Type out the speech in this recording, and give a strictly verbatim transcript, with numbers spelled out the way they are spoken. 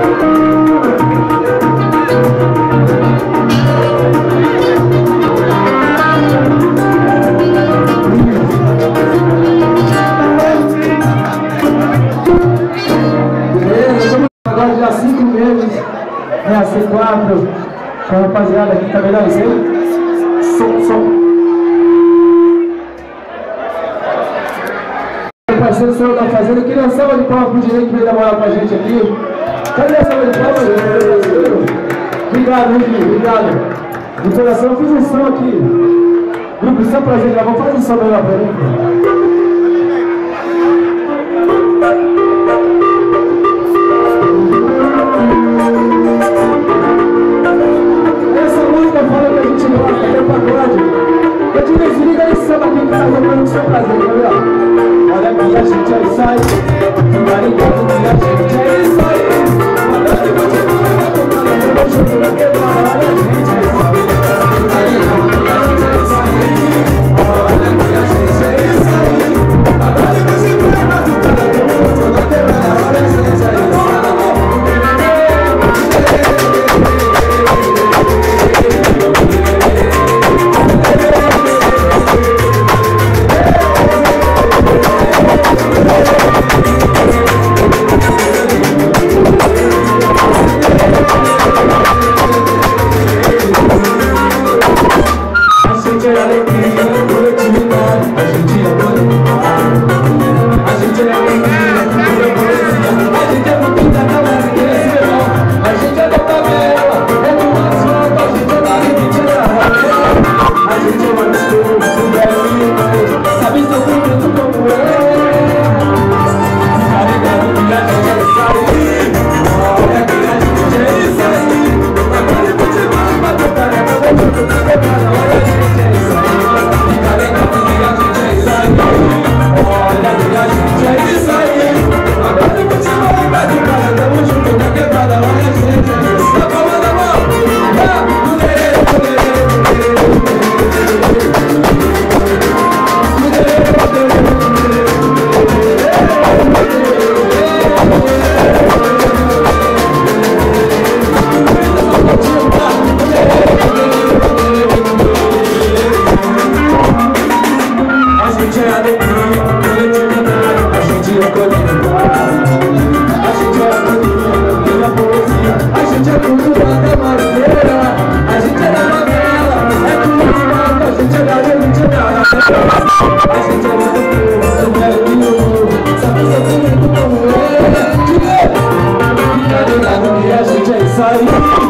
C quatro, com a rapaziada aqui, tá melhor isso aí? Som, som. O parceiro Senhor da Fazenda, eu queria uma salva de palmas pro direito que veio dar moral pra gente aqui. Cadê a salva de palmas? Obrigado, Henrique, obrigado. De coração, eu fiz um som aqui. Grupo, só pra gente, vamos fazer um som melhor pra mim. Desliga esse samba aqui que tá jogando o seu prazer, tá vendo? Olha que a gente é isso aí, maricado que a gente é isso aí. Olha que você vai tocar no meu jogo na quebrada, olha a gente é isso aí. Maricado que a gente é isso aí, olha que a gente é isso aí. Olha que você vai tocar no meu jogo na quebrada, olha a gente é isso aí. Sai